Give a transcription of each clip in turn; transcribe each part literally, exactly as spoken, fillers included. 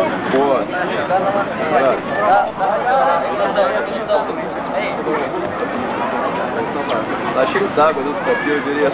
Boa. Tá cheio d'água no copinho, eu diria.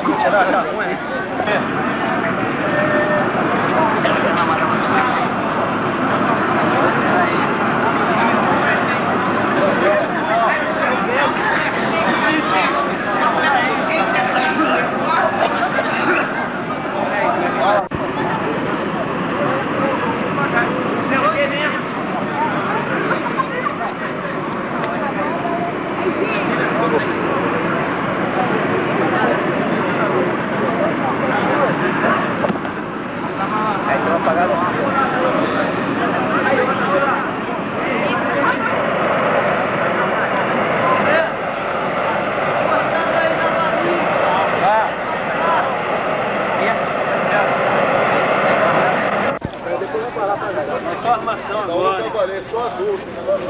Só armação agora. Eu trabalhei só adulto.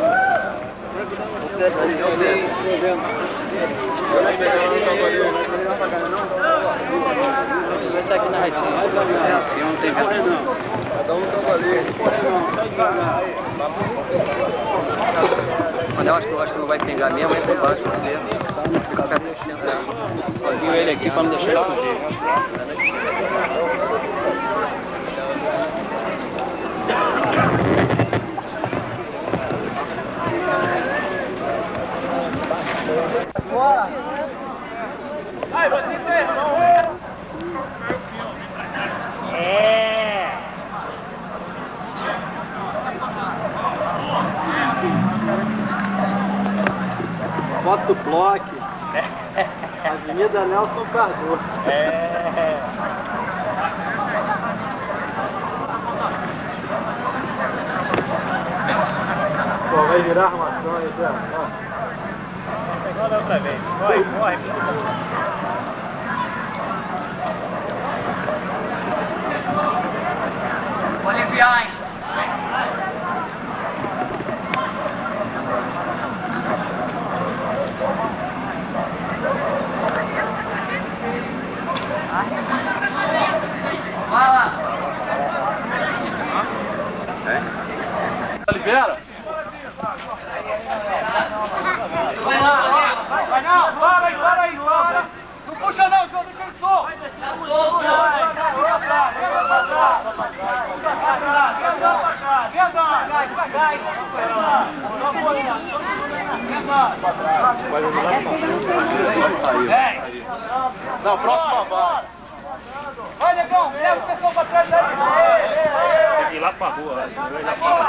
Vai sair aqui na retinha. Assim, não tem vento não. Cada um trabalhei. Mas eu acho que, eu acho que não vai pingar mesmo, é por baixo você. Fica perto do chão. Olha ele aqui para não deixar ele fugir. Vai, você vai, irmão! É! Bota o bloco. Avenida Nelson Cardoso. É! Pô, vai virar armação aí, Zé. Igual da outra vez. Corre, corre. Vou aliviar, hein? Vai lá. Oliveira? Vai lá, vai, vai não, para aí, para aí, para. Não puxa não, João, deixa ele solto. Tá solto, vai. Vem atrás, vem pra trás. Vem pra trás, vem andar pra trás, vem andar. Vai, devagar, vem andar. Não pode andar, vem andar. Vai andar lá pra frente. Vem. Não, próxima vai. Vai, negão, leva o pessoal pra trás aí. Tem que ir lá pra rua. Vai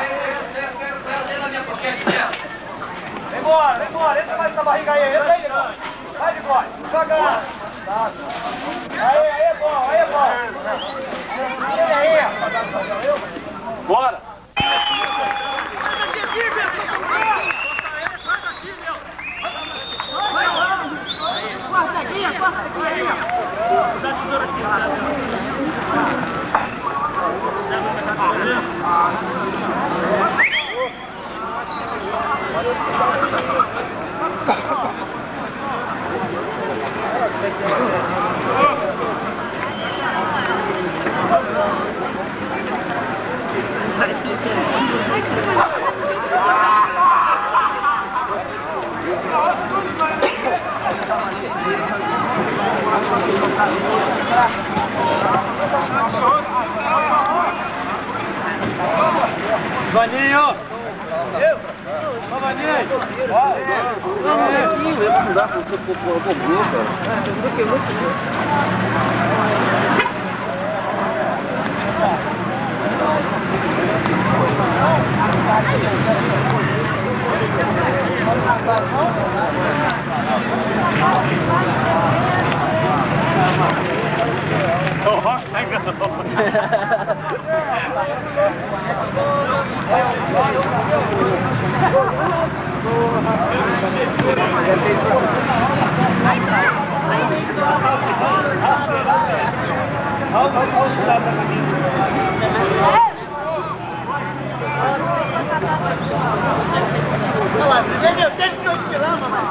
embora, vem embora, entra mais essa barriga aí, entra aí, negão. Vai, bigode, joga. Aí, aí, bom, aí, bom. Chega aí. Bora! Corta aqui, corta aqui aí, Vaninho! Eu? Ô, Vaninho! Não dá pra você pôr a boca, cara. Ó, chegando! Olha o estado da menina. Olha lá, meu, tem que eu esperar, mamãe.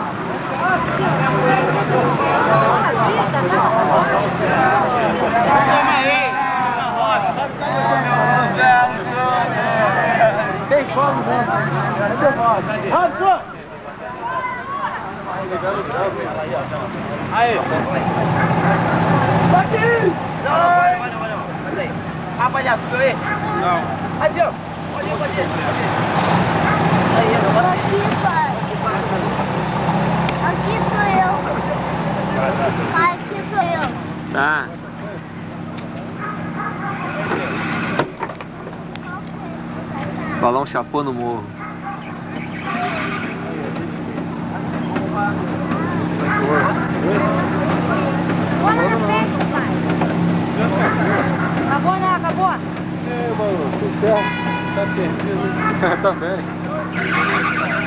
Calma aí. Na roda, só ficar com o meu. Aí. Aqui! Rapaziada, subiu aí? Não. Aqui, ó. Pode ir, pode ir. Aí, agora. Aqui, pai. Aqui sou eu. Pai, aqui sou eu. Tá. O balão chapou no morro. Bora na festa, pai. Acabou, né? Acabou? É, mano, tudo certo. Tá perdido. Também.